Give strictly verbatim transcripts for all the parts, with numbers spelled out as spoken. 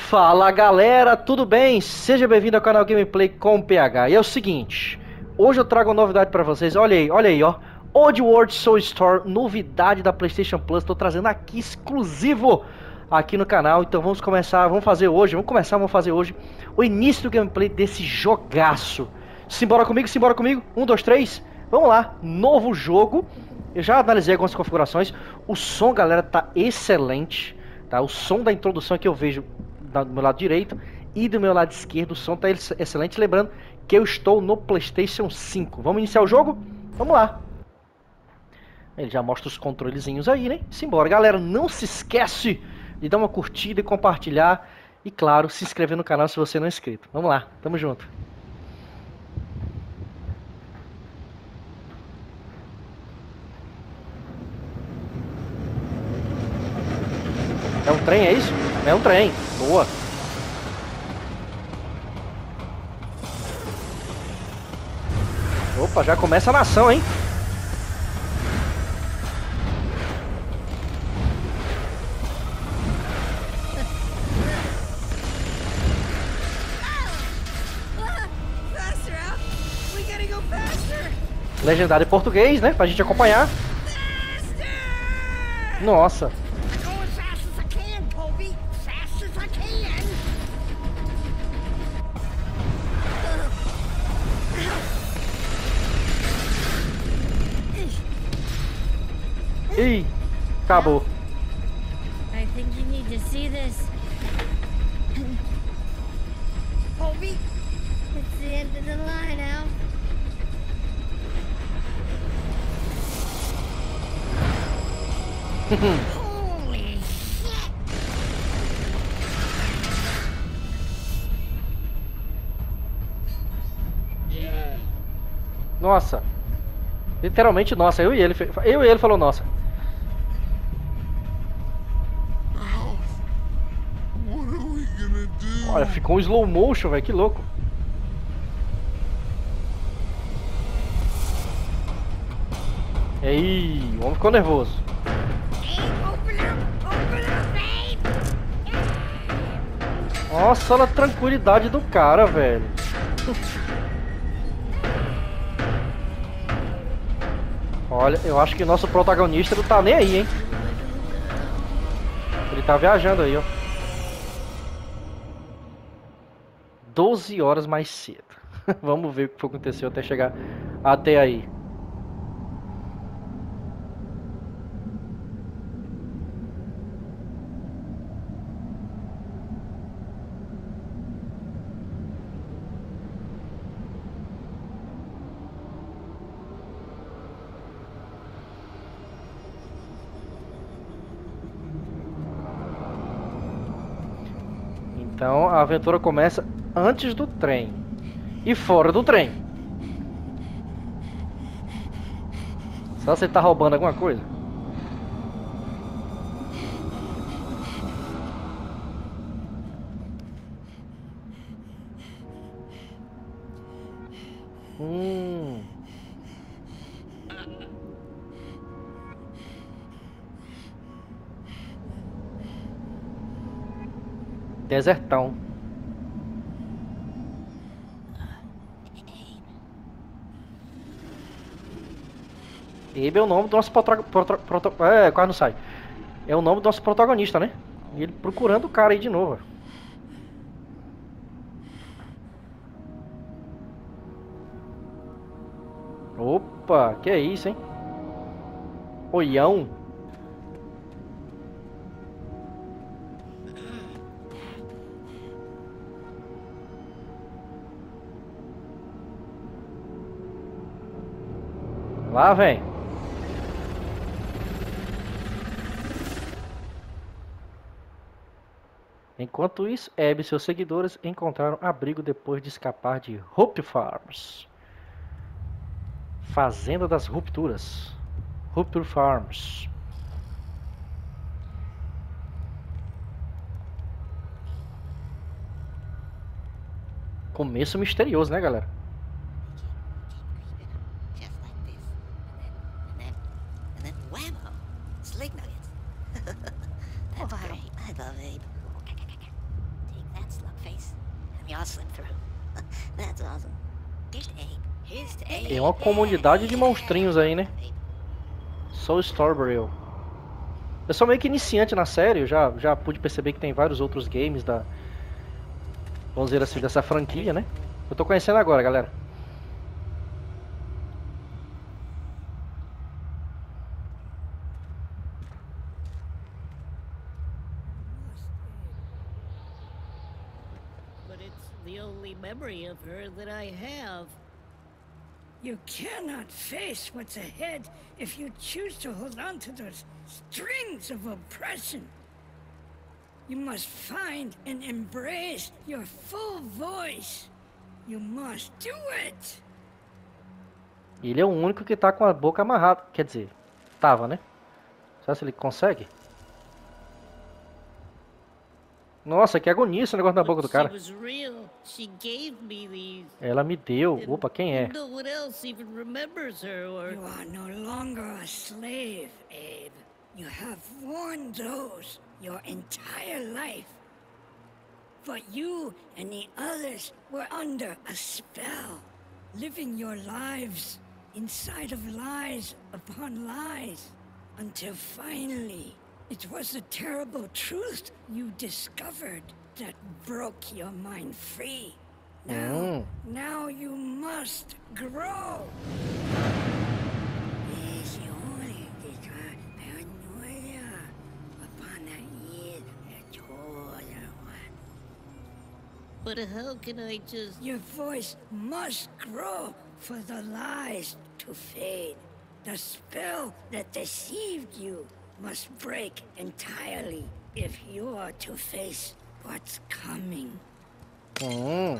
Fala galera, tudo bem? Seja bem-vindo ao canal Gameplay com P H. E é o seguinte, hoje eu trago uma novidade pra vocês. Olha aí, olha aí, ó. Oddworld Soul Store, novidade da PlayStation Plus. Tô trazendo aqui exclusivo aqui no canal. Então vamos começar, vamos fazer hoje, vamos começar, vamos fazer hoje o início do gameplay desse jogaço. Simbora comigo, simbora comigo. Um, dois, três. Vamos lá, novo jogo. Eu já analisei algumas configurações. O som, galera, tá excelente, tá? O som da introdução que eu vejo do meu lado direito e do meu lado esquerdo, o som tá excelente. Lembrando que eu estou no PlayStation cinco. Vamos iniciar o jogo? Vamos lá. Ele já mostra os controlezinhos aí, né? Simbora, galera. Não se esquece de dar uma curtida e compartilhar. E claro, se inscrever no canal se você não é inscrito. Vamos lá, tamo junto. É um trem, é isso? É um trem. Boa. Opa, já começa a nação, hein? Legendado em português, né? Pra gente acompanhar. Nossa. Ih, acabou. I think you need to see this. Colby, it's the end of the line now. Holy shit! Nossa. Literalmente nossa, eu e ele, eu e ele falou nossa. Olha, ficou um slow motion, velho, que louco. Ei, o homem ficou nervoso. Nossa, olha a tranquilidade do cara, velho. Olha, eu acho que nosso protagonista não tá nem aí, hein. Ele tá viajando aí, ó. doze horas mais cedo. Vamos ver o que aconteceu até chegar até aí. Então a aventura começa antes do trem e fora do trem. Só você tá roubando alguma coisa? Hum. Desertão. Abe é o nome do nosso protagonista. Prota, prota, é, quase não sai. É o nome do nosso protagonista, né? E ele procurando o cara aí de novo. Opa, que é isso, hein? Oião. Lá vem. Enquanto isso, Abe e seus seguidores encontraram abrigo depois de escapar de Hope Farms. Fazenda das Rupturas. Rupture Farms. Começo misterioso, né, galera? That's great. I love Abe. Take I'll slip through. That's awesome. Here's to Abe. Here's to Abe. Tem uma comunidade de monstrinhos aí, né? Soul Strawberry. Eu sou meio que iniciante na série, eu já, já pude perceber que tem vários outros games da... Vamos dizer assim, dessa franquia, né? Eu tô conhecendo agora, galera. But it's the only memory of her that I have. You cannot face what's ahead if you choose to hold on to those strings of oppression. You must find and embrace your full voice. You must do it. Ele é o único que tá com a boca amarrada. Quer dizer, tava, né? Será que ele consegue? Nossa, que agonia esse negócio na boca do cara. She was real. She gave me these. Ela me deu. Opa, quem é? No one else even remembers her or... You are no longer a slave, Abe. You have worn those your entire life. But you and the others were under a spell, living your lives inside of lies upon lies, until finally it was the terrible truth you discovered that broke your mind free. Now, Mm. now you must grow. Yes, you only desire paranoia upon a year one. But how can I just... Your voice must grow for the lies to fade. The spell that deceived you must break entirely if you are to face what's coming. Hum.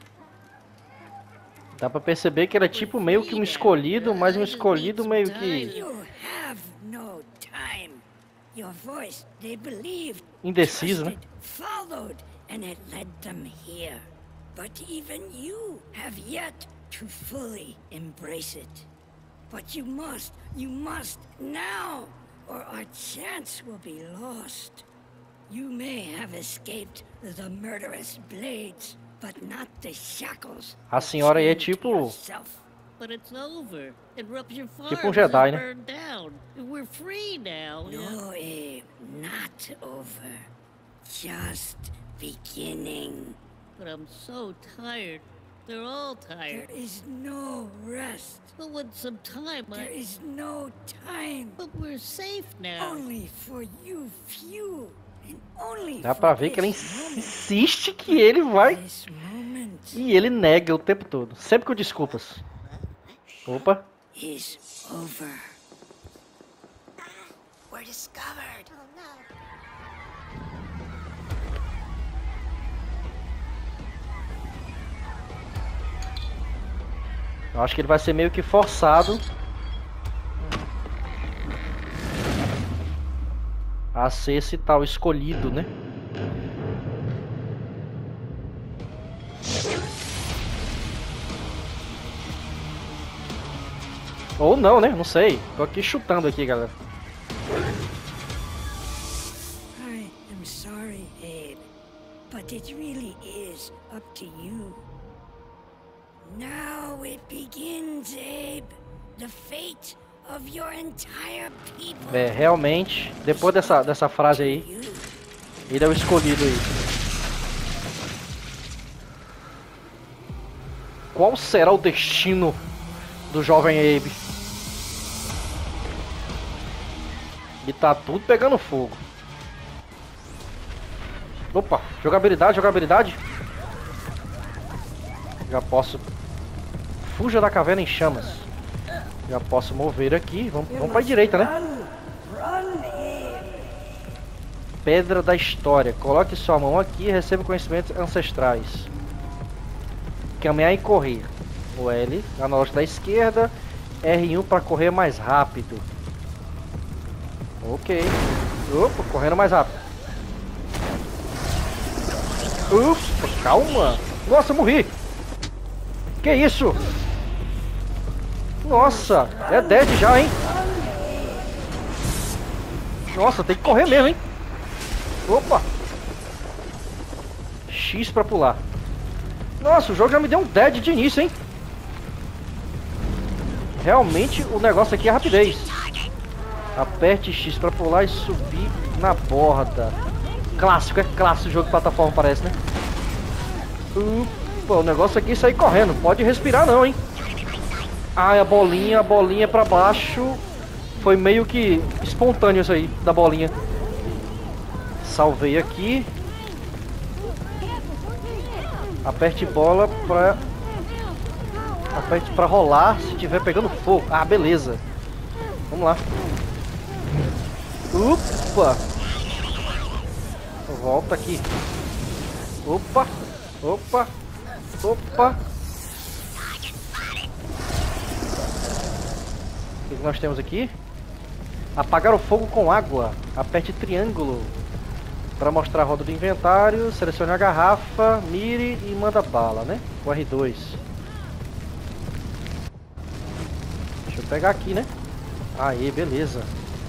Dá pra perceber que era tipo meio que um escolhido, mas um escolhido meio que You have no time. Your voice, they believed, indeciso, né? trusted, followed, and it led them here. But even you have yet to fully embrace it. But you must, you must now, or our chance will be lost. You may have escaped the murderous blades, but not the shackles. A senhora aí é chained to tipo yourself. But it's over. Interruption farms Tipo um Jedi, is né? burned down. We're free now. No, Abe, not over. Just beginning. But I'm so tired. They're all There tired. is no rest. But with some time, There I... is no time. But we're safe now. Only for you few. And only Dá for pra ver que ela this moment. insiste que ele vai This moment e ele nega o tempo todo, sempre com desculpas. Opa, is over. We're discovered. Oh no. eu acho que ele vai ser meio que forçado a ser esse tal escolhido, né? Ou não, né? Não sei. Tô aqui chutando aqui, galera. I am sorry, Abe, but it really is up to you. Now it begins, Abe. The fate of your entire people. É, realmente, depois dessa, dessa frase aí, You. ele é o escolhido aí. Qual será o destino do jovem Abe? E tá tudo pegando fogo. Opa, jogabilidade, jogabilidade. Já posso... Fuja da caverna em chamas. Já posso mover aqui. Vamos, vamos pra direita, né? Pedra da História. Coloque sua mão aqui e receba conhecimentos ancestrais. Caminhar e correr. O L, analógico da esquerda. R um para correr mais rápido. Ok. Opa, correndo mais rápido. Ufa, calma. Nossa, morri. Que isso? Nossa, é dead já, hein? Nossa, tem que correr mesmo, hein? Opa. X pra pular. Nossa, o jogo já me deu um dead de início, hein? Realmente o negócio aqui é rapidez. Aperte X pra pular e subir na borda. Clássico, é clássico o jogo de plataforma, parece, né? Opa, o negócio aqui é sair correndo. Pode respirar não, hein? Ah, a bolinha, a bolinha pra baixo. Foi meio que espontâneo isso aí, da bolinha. Salvei aqui. Aperte bola pra... Aperte pra rolar se tiver pegando fogo. Ah, beleza. Vamos lá. Opa! Volta aqui. Opa! Opa! Opa! O que nós temos aqui? Apagar o fogo com água. Aperte triângulo para mostrar a roda do inventário. Selecione a garrafa, mire e manda bala, né? O R dois. Deixa eu pegar aqui, né? Aí, beleza.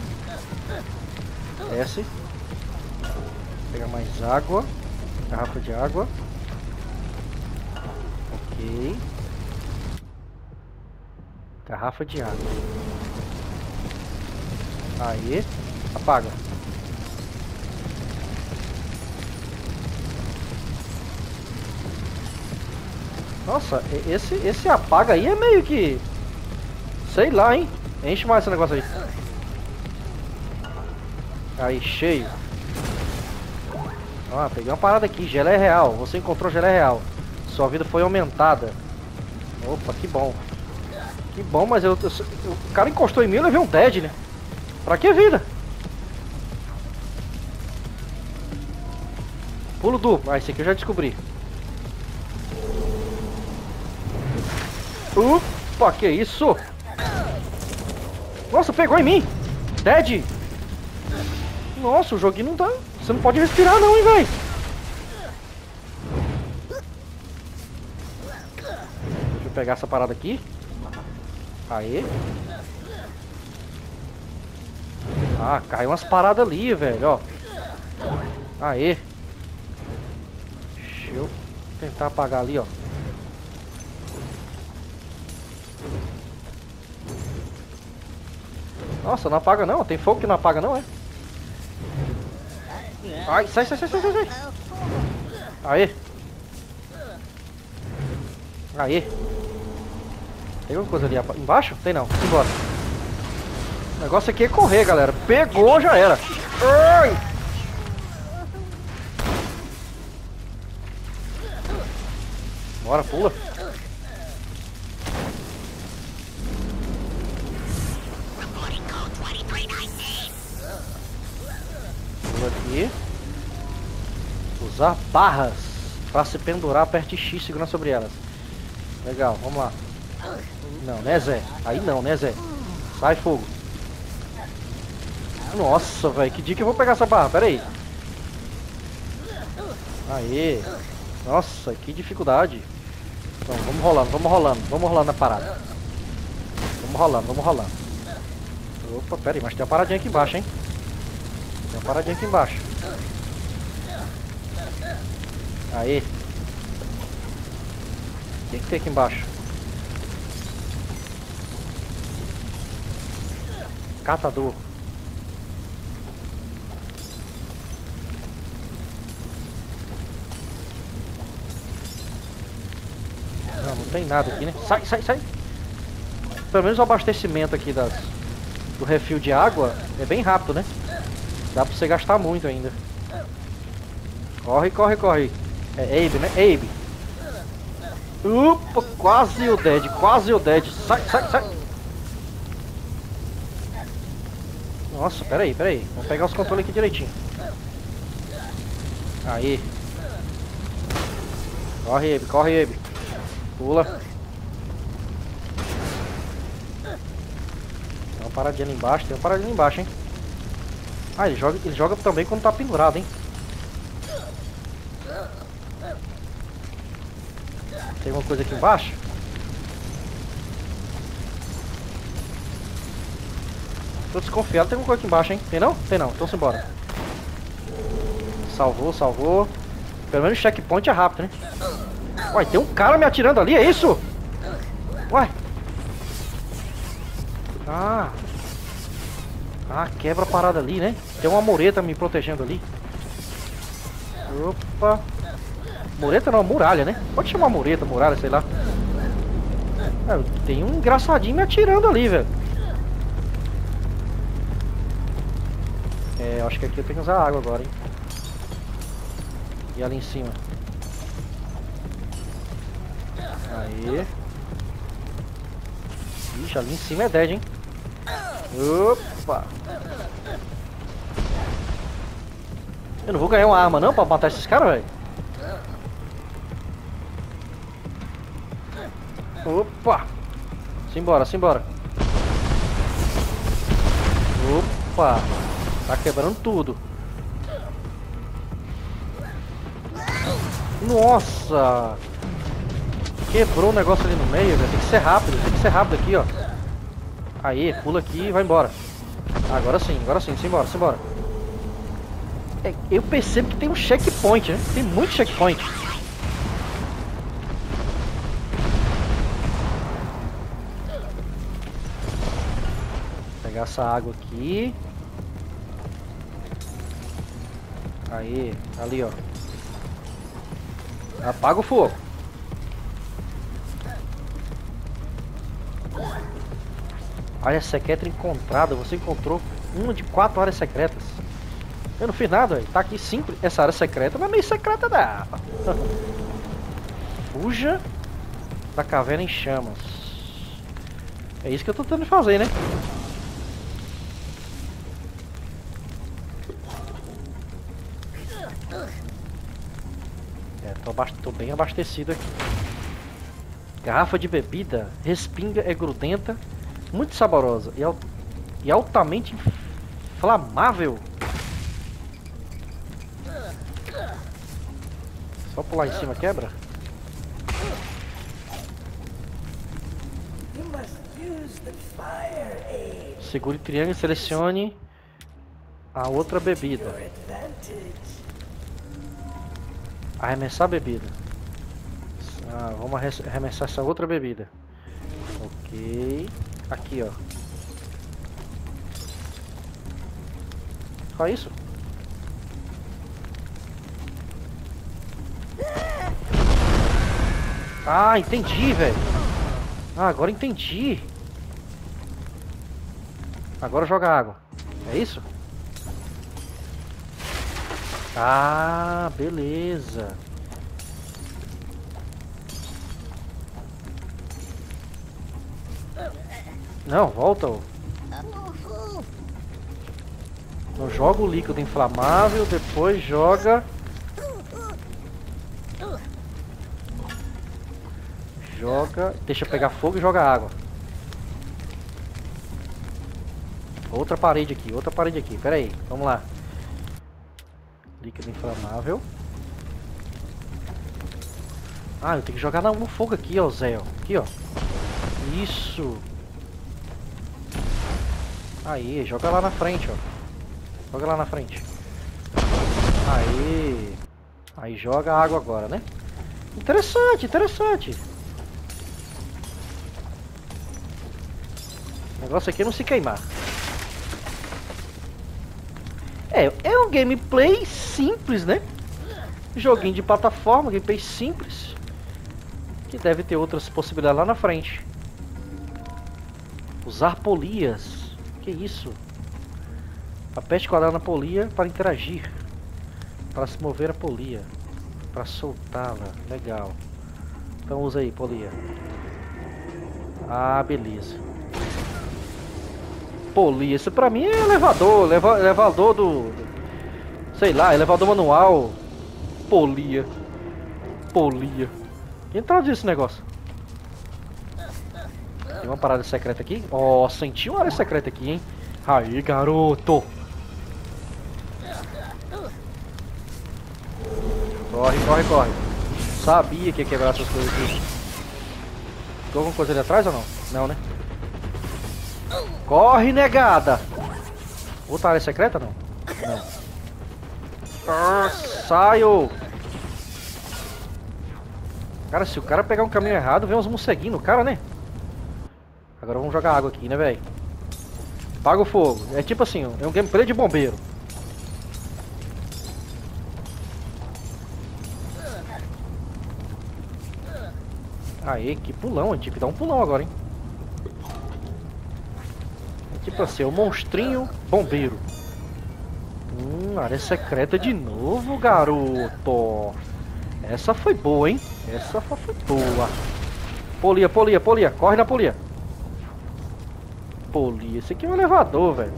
Desce. Pegar mais água. Garrafa de água. Ok. Garrafa de água. Aí. Apaga. Nossa, esse, esse apaga aí é meio que... Sei lá, hein? Enche mais esse negócio aí. Aí, cheio. Ah, peguei uma parada aqui. Geleia real. Você encontrou geleia real. Sua vida foi aumentada. Opa, que bom. Que bom, mas eu, eu, eu, o cara encostou em mim e eu levei um dead, né? Pra que vida? Pulo duplo. Ah, esse aqui eu já descobri. Opa, que isso? Nossa, pegou em mim. Dead. Nossa, o joguinho não tá... Você não pode respirar não, hein, velho. Deixa eu pegar essa parada aqui. Aí. Ah, caiu umas paradas ali, velho, ó. Aí. Deixa eu tentar apagar ali, ó. Nossa, não apaga não. Tem fogo que não apaga não, é? Ai, sai, sai, sai, sai, sai. Aí. Aí. Tem alguma coisa ali embaixo? Tem não. Embora. O negócio aqui é correr, galera. Pegou, já era. Ai. Bora, pula. Pula aqui. Usar barras para se pendurar, aperte X, segurando sobre elas. Legal, vamos lá. Não, né, Zé? Aí não, né, Zé? Sai fogo. Nossa, velho, que dia que eu vou pegar essa barra? Pera aí. Aê. Nossa, que dificuldade. Então, vamos rolando, vamos rolando, vamos rolando na parada. Vamos rolando, vamos rolando. Opa, pera aí, mas tem uma paradinha aqui embaixo, hein? Tem uma paradinha aqui embaixo. Aí. O que, que tem aqui embaixo? Catador. Não, não tem nada aqui, né? Sai, sai, sai. Pelo menos o abastecimento aqui das, do refil de água é bem rápido, né? Dá pra você gastar muito ainda. Corre, corre, corre. É Abe, né? Abe. Upa, quase o dead, quase o dead. Sai, sai, sai. Nossa, peraí, peraí. Vamos pegar os controles aqui direitinho. Aí. Corre, Abe, corre, Abe. Pula. Tem uma paradinha ali embaixo, tem uma paradinha ali embaixo, hein? Ah, ele joga, ele joga também quando tá pendurado, hein? Tem alguma coisa aqui embaixo? Tô desconfiado, tem alguma coisa aqui embaixo, hein? Tem não? Tem não, então simbora. Salvou, salvou. Pelo menos o checkpoint é rápido, né? Uai, tem um cara me atirando ali, é isso? Uai. Ah. Ah, quebra a parada ali, né? Tem uma mureta me protegendo ali. Opa. Mureta não, muralha, né? Pode chamar mureta, muralha, sei lá. Ah, tem um engraçadinho me atirando ali, velho. É, eu acho que aqui eu tenho que usar água agora, hein? E ali em cima. Aí. Ixi, ali em cima é dead, hein? Opa! Eu não vou ganhar uma arma não pra matar esses caras, velho. Opa! Simbora, simbora. Opa! Tá quebrando tudo. Nossa! Quebrou o negócio ali no meio, velho. Tem que ser rápido, tem que ser rápido aqui, ó. Aí, pula aqui e vai embora. Agora sim, agora sim, simbora, simbora. É, eu percebo que tem um checkpoint, né? Tem muito checkpoint. Vou pegar essa água aqui. Aí, ali, ó. Apaga o fogo. Área secreta encontrada. Você encontrou uma de quatro áreas secretas. Eu não fiz nada, véio. Tá aqui simples. Essa área secreta não é meio secreta, não. Fuja da caverna em chamas. É isso que eu tô tentando fazer, né? É, tô, tô bem abastecido aqui. Garrafa de bebida. Respinga, é grudenta. Muito saborosa. E, al e altamente inflamável. Só pular em cima quebra? Segure triângulo e selecione a outra bebida. Arremessar a bebida. Ah, vamos arremessar essa outra bebida. Ok. Aqui, ó. Só isso? Ah, entendi, velho. Ah, agora entendi. Agora joga água. É isso? Ah, beleza. Não, volta. Ó. Então joga o líquido inflamável, depois joga... Joga... Deixa pegar fogo e joga água. Outra parede aqui, outra parede aqui. Pera aí, vamos lá. Líquido inflamável. Ah, eu tenho que jogar no fogo aqui, ó, Zé. Aqui, ó. Isso. Aí, joga lá na frente, ó. Joga lá na frente. Aí. Aí joga a água agora, né? Interessante, interessante. O negócio aqui é não se queimar. É, é um gameplay simples, né? Joguinho de plataforma, gameplay simples. Que deve ter outras possibilidades lá na frente. Usar polias. Que isso? Aperte quadrado na polia para interagir. Para se mover a polia. Para soltá-la. Legal. Então usa aí, polia. Ah, beleza. Polia. Isso pra mim é elevador. Leva, elevador do... Sei lá, elevador manual. Polia. Polia. Quem traduz esse negócio? Tem uma parada secreta aqui. Ó, oh, senti uma área secreta aqui, hein? Aí, garoto. Corre, corre, corre. Sabia que ia quebrar essas coisas aqui. Tem alguma coisa ali atrás ou não? Não, né? Corre, negada. Outra área secreta, não? Não. Ah, saio. Cara, se o cara pegar um caminho errado, vem uns morceguinhos no cara, né? Agora vamos jogar água aqui, né, velho? Apaga o fogo. É tipo assim, é um gameplay de bombeiro. Aê, que pulão. A gente tem que dar um pulão agora, hein? É tipo assim, o monstrinho bombeiro. Hum, área secreta de novo, garoto. Essa foi boa, hein? Essa foi boa. Polia, polia, polia. Corre na polia. Polia. Esse aqui é um elevador, velho.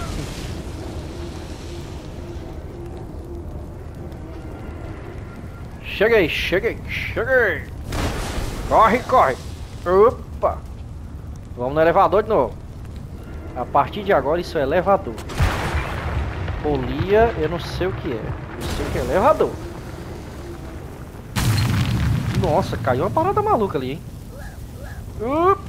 Cheguei, cheguei, cheguei. Corre, corre. Opa. Vamos no elevador de novo. A partir de agora isso é elevador. Polia, eu não sei o que é. Eu sei que é elevador. Nossa, caiu uma parada maluca ali, hein? Uh!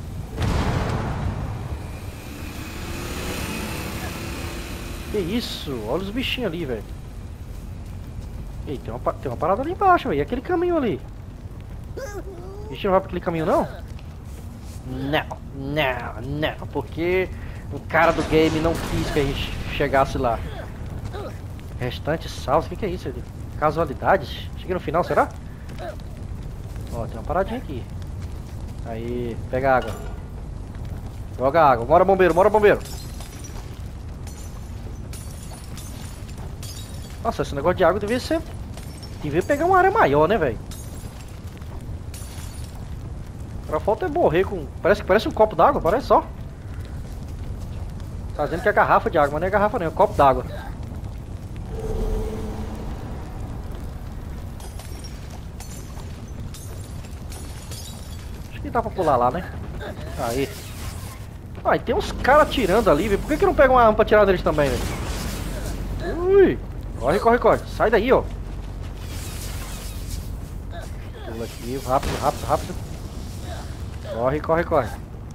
Que isso? Olha os bichinhos ali, velho. Ei, tem uma, tem uma parada ali embaixo, velho. E aquele caminho ali? A gente não vai pra aquele caminho, não? Não, não, não. Porque o cara do game não quis que a gente chegasse lá. Restante salvo. O que, que é isso ali? Casualidades? Cheguei no final, será? Ó, tem uma paradinha aqui. Aí, pega água. Joga água. Bora, bombeiro, bora, bombeiro. Nossa, esse negócio de água devia ser... Devia pegar uma área maior, né, velho? A falta é morrer com... Parece, parece um copo d'água, parece só. Tá dizendo que é garrafa de água, mas não é garrafa não, é um copo d'água. Acho que dá pra pular lá, né? Aí. Ah, e tem uns caras atirando ali, velho. Por que que não pega uma arma pra atirar deles também, velho? Ui! Corre, corre, corre. Sai daí, ó. Pula aqui, rápido, rápido, rápido. Corre, corre, corre.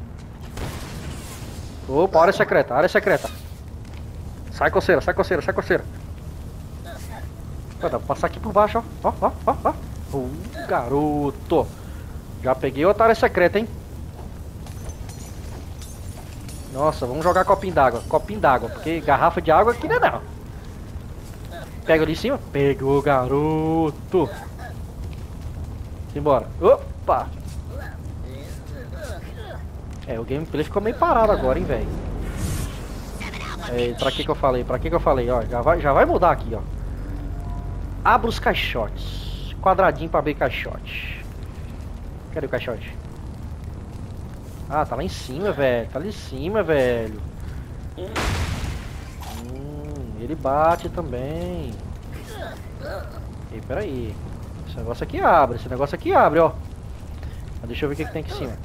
Opa, área secreta, área secreta. Sai coceira, sai coceira, sai coceira. Dá pra passar aqui por baixo, ó. Ó, ó, ó, ó. Uh, garoto. Já peguei outra área secreta, hein. Nossa, vamos jogar copinho d'água. Copinho d'água, porque garrafa de água aqui não é não. Pega ali em cima. Pegou, garoto. Simbora. Opa. É, o gameplay ficou meio parado agora, hein, velho. É, pra que que eu falei? Pra que que eu falei? Ó, já vai, já vai mudar aqui, ó. Abra os caixotes. Quadradinho pra abrir caixote. Cadê o caixote? Ah, tá lá em cima, velho. Tá lá em cima, velho. Hum, ele bate também. E peraí. Esse negócio aqui abre. Esse negócio aqui abre, ó. Mas deixa eu ver o que, que tem aqui em cima.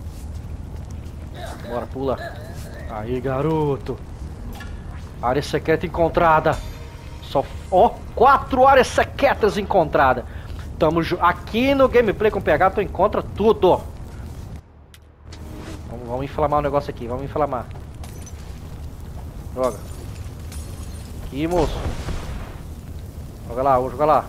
Bora, pula. Aí, garoto. Área secreta encontrada. Só, ó, quatro áreas secretas encontradas. Tamo aqui no gameplay com P H, tu encontra tudo. Vamos, vamos inflamar o negócio aqui, vamos inflamar. Joga. Aqui, moço. Joga lá, joga lá.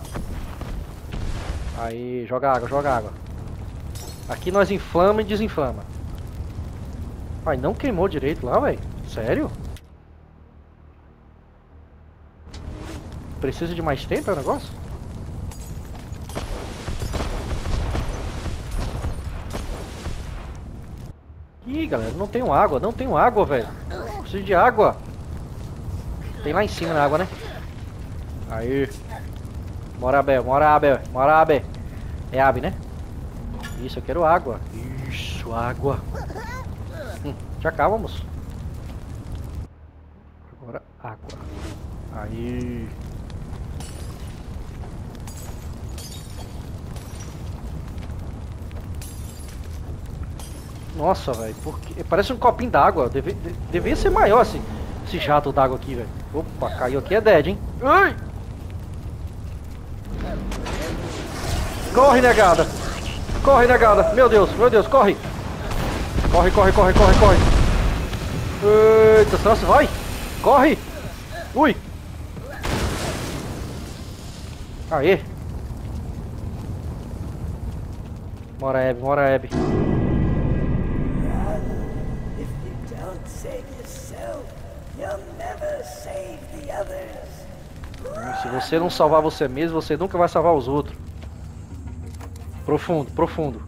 Aí, joga água, joga água. Aqui nós inflama e desinflama. Ai, não queimou direito lá, velho. Sério? Precisa de mais tempo é o negócio? Ih, galera, não tenho água, não tenho água, velho. Preciso de água. Tem lá em cima na água, né? Aí. Bora, Abel, bora, Abel, bora, Abel. É ave, né? Isso, eu quero água. Isso, água. Hum, já calma, moço. Agora, água. Aí. Nossa, velho, porque parece um copinho d'água. Deve, de, devia ser maior assim, esse jato d'água aqui, velho. Opa, caiu aqui, é dead, hein? Ai! Corre, negada! Corre, negada! Meu Deus, meu Deus, corre! Corre, corre, corre, corre, corre! Eita, nossa, vai! Corre! Ui! Aê! Bora, Abby, bora, Abby. If you don't save yourself, you'll never save the others. Se você não salvar você mesmo, você nunca vai salvar os outros. Profundo, profundo.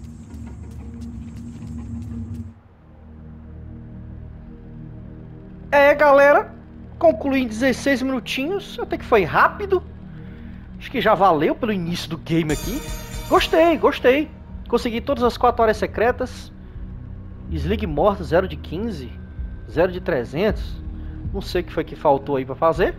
É, galera, concluí em dezesseis minutinhos. Até que foi rápido. Acho que já valeu pelo início do game aqui. Gostei, gostei. Consegui todas as quatro áreas secretas. Slig morto, zero de quinze. zero de trezentos. Não sei o que foi que faltou aí pra fazer.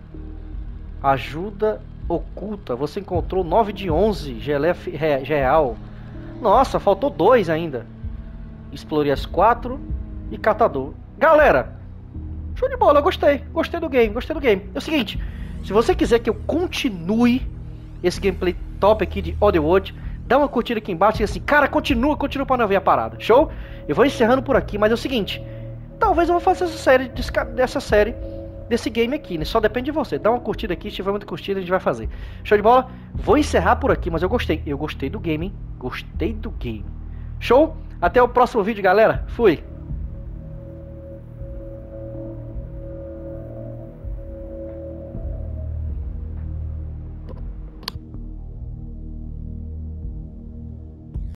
Ajuda oculta. Você encontrou nove de onze. G L F real. Nossa, faltou dois ainda. Explorei as quatro. E catador. Galera, show de bola, eu gostei. Gostei do game, gostei do game. É o seguinte, se você quiser que eu continue esse gameplay top aqui de Oddworld, dá uma curtida aqui embaixo e assim, cara, continua, continua pra não ver a parada. Show? Eu vou encerrando por aqui, mas é o seguinte, talvez eu vou fazer essa série, dessa série, desse game aqui, né? Só depende de você. Dá uma curtida aqui, se tiver muita curtida a gente vai fazer. Show de bola? Vou encerrar por aqui, mas eu gostei. Eu gostei do game, hein? Gostei do game. Show? Até o próximo vídeo, galera. Fui!